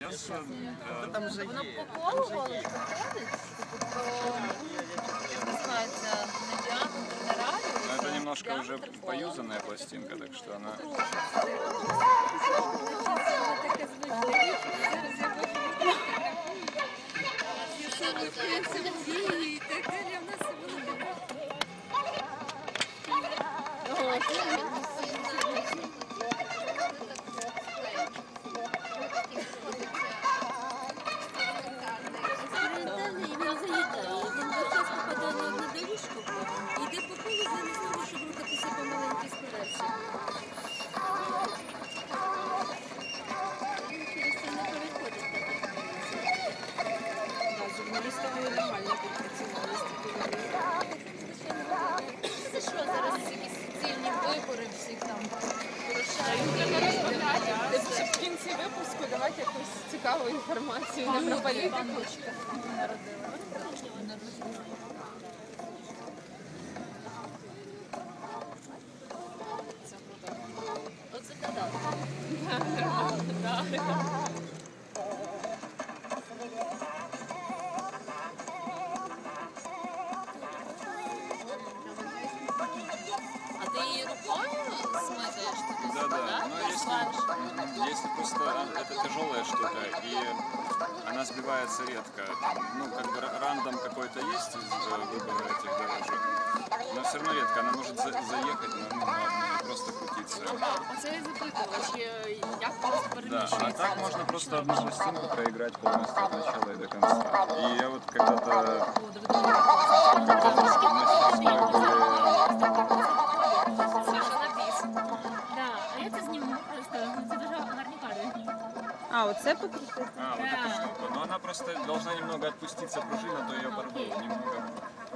Там же Воно є. по колу ходить, як називається, не діаметр, не радіус. Но это немножко уже поюзанная пластинка, так что она... Це що, зараз якісь суцільні вибори всіх там Щоб в кінці випуску давати якусь цікаву інформацію не про політику. Оце кадав. А ти її рукою смикаєш? Да. Но если просто это тяжелая штука, и она сбивается редко. Ну, как бы рандом какой-то есть из выбора этих дорожек, но все равно редко. Она может заехать на просто крутиться. Оце я запитувала, чи як просто Да, переміщується. а так можно просто одну пластинку проиграть полностью от начала и до конца. И я вот когда-то А я це зніму просто, це дуже гарні кадри. А, оце покрутити? вот эта штука. Но она просто должна немного отпуститься пружина, то ее порвало немного.